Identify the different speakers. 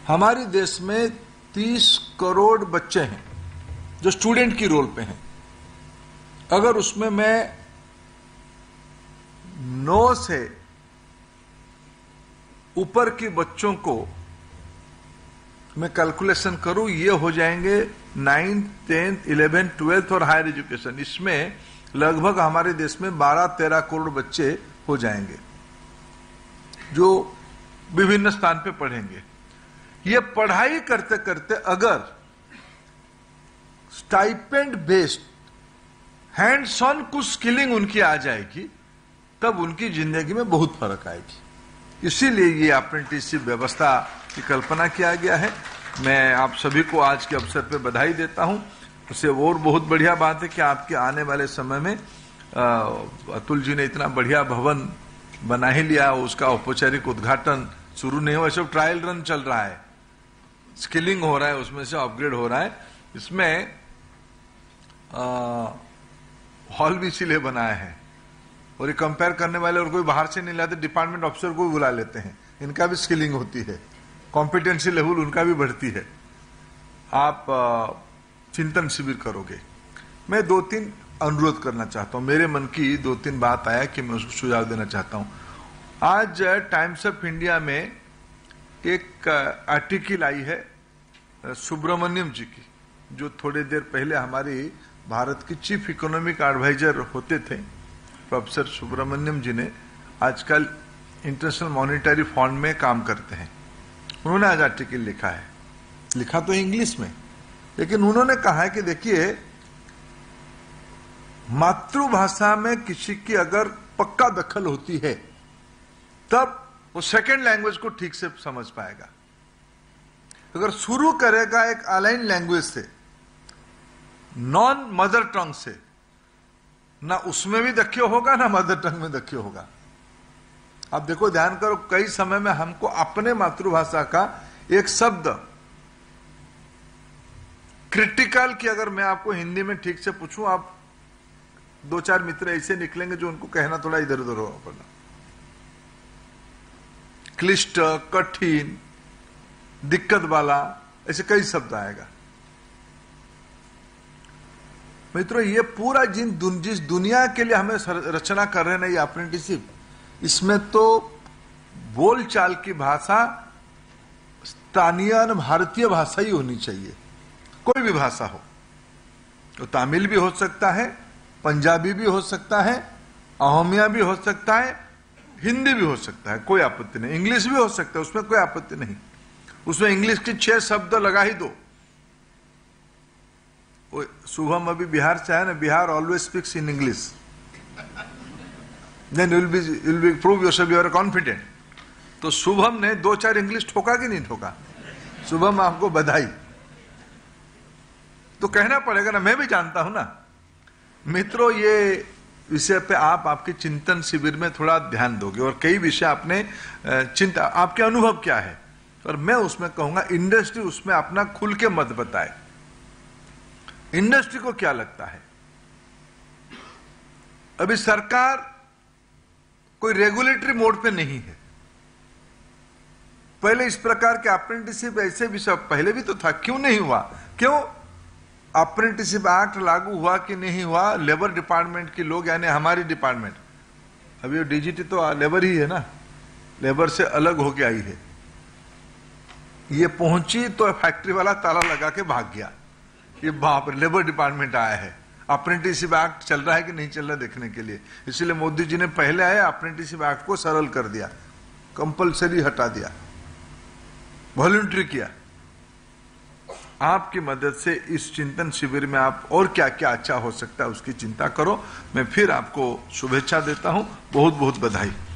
Speaker 1: हमारे देश में 30 करोड़ बच्चे हैं जो स्टूडेंट की रोल पे हैं। अगर उसमें मैं 9 से ऊपर के बच्चों को मैं कैलकुलेशन करूं, ये हो जाएंगे 9th, 10th, 11th, 12th और हायर एजुकेशन। इसमें लगभग हमारे देश में 12-13 करोड़ बच्चे हो जाएंगे जो विभिन्न स्थान पे पढ़ेंगे। ये पढ़ाई करते करते अगर स्टाइपेंड बेस्ड हैंड्स ऑन कुछ स्किलिंग उनकी आ जाएगी, तब उनकी जिंदगी में बहुत फर्क आएगी। इसीलिए ये अप्रेंटिसशिप व्यवस्था की कल्पना किया गया है। मैं आप सभी को आज के अवसर पर बधाई देता हूं। उससे और बहुत बढ़िया बात है कि आपके आने वाले समय में अतुल जी ने इतना बढ़िया भवन बना ही लिया, उसका औपचारिक उद्घाटन शुरू नहीं हुआ, सब ट्रायल रन चल रहा है, स्किलिंग हो रहा है, उसमें से अपग्रेड हो रहा है। इसमें हॉल भी इसीलिए बनाया है। और ये कंपेयर करने वाले और कोई बाहर से नहीं लाते, डिपार्टमेंट ऑफिसर को भी बुला लेते हैं, इनका भी स्किलिंग होती है, कॉम्पिटेंसी लेवल उनका भी बढ़ती है। आप चिंतन शिविर करोगे। मैं 2-3 अनुरोध करना चाहता हूं। मेरे मन की 2-3 बात आया कि मैं उसको सुझाव देना चाहता हूं। आज टाइम्स ऑफ इंडिया में एक आर्टिकल आई है सुब्रमण्यम जी की, जो थोड़ी देर पहले हमारी भारत की चीफ इकोनॉमिक एडवाइजर होते थे। प्रोफेसर सुब्रमण्यम जी ने आजकल इंटरनेशनल मॉनेटरी फंड में काम करते हैं। उन्होंने आज आर्टिकल लिखा है, लिखा तो इंग्लिश में, लेकिन उन्होंने कहा है कि देखिए, मातृभाषा में किसी की अगर पक्का दखल होती है तब वो सेकेंड लैंग्वेज को ठीक से समझ पाएगा। अगर शुरू करेगा एक अलाइन लैंग्वेज से, नॉन मदर टंग से, ना उसमें भी दक्ष होगा ना मदर टंग में दक्ष होगा। आप देखो, ध्यान करो, कई समय में हमको अपने मातृभाषा का एक शब्द क्रिटिकल की अगर मैं आपको हिंदी में ठीक से पूछूं, आप 2-4 मित्र ऐसे निकलेंगे जो उनको कहना थोड़ा इधर उधर होगा पड़ना। क्लिष्ट, कठिन, दिक्कत वाला, ऐसे कई शब्द आएगा। मित्रों, ये पूरा जिस दुनिया के लिए हमें रचना कर रहे हैं ना ये अप्रेंटिसशिप, इसमें तो बोलचाल की भाषा स्थानीय भारतीय भाषा ही होनी चाहिए। कोई भी भाषा हो, तो तमिल भी हो सकता है, पंजाबी भी हो सकता है, अहोमिया भी हो सकता है, हिंदी भी हो सकता है, कोई आपत्ति नहीं। इंग्लिश भी हो सकता है, उसमें कोई आपत्ति नहीं। उसमें इंग्लिश के 6 शब्द लगा ही दो। शुभम अभी बिहार से है ना, Bihar always speaks in English, then you will be prove yourself you are confident. तो शुभम ने 2-4 इंग्लिश ठोका कि नहीं ठोका? शुभम, आपको बधाई। तो कहना पड़ेगा ना, मैं भी जानता हूं ना। मित्रों, ये विषय पे आपके चिंतन शिविर में थोड़ा ध्यान दोगे और कई विषय आपने चिंता, आपके अनुभव क्या है, और मैं उसमें कहूंगा इंडस्ट्री उसमें अपना खुल के मत बताए। इंडस्ट्री को क्या लगता है? अभी सरकार कोई रेगुलेटरी मोड पे नहीं है। पहले इस प्रकार के अप्रेंटिसशिप ऐसे विषय पहले भी तो था, क्यों नहीं हुआ? क्यों? अप्रेंटिसशिप एक्ट लागू हुआ कि नहीं हुआ, लेबर डिपार्टमेंट के लोग, यानी हमारी डिपार्टमेंट, अभी डीजीटी तो लेबर ही है ना, लेबर से अलग होके आई है। ये पहुंची तो फैक्ट्री वाला ताला लगा के भाग गया, ये बाप रे, लेबर डिपार्टमेंट आया है। अप्रेंटिसशिप एक्ट चल रहा है कि नहीं चल रहा देखने के लिए, इसलिए मोदी जी ने पहले आया अप्रेंटिसशिप एक्ट को सरल कर दिया, कंपलसरी हटा दिया, वॉलंटरी किया। आपकी मदद से इस चिंतन शिविर में आप और क्या क्या अच्छा हो सकता है उसकी चिंता करो। मैं फिर आपको शुभेच्छा देता हूं। बहुत बहुत बधाई।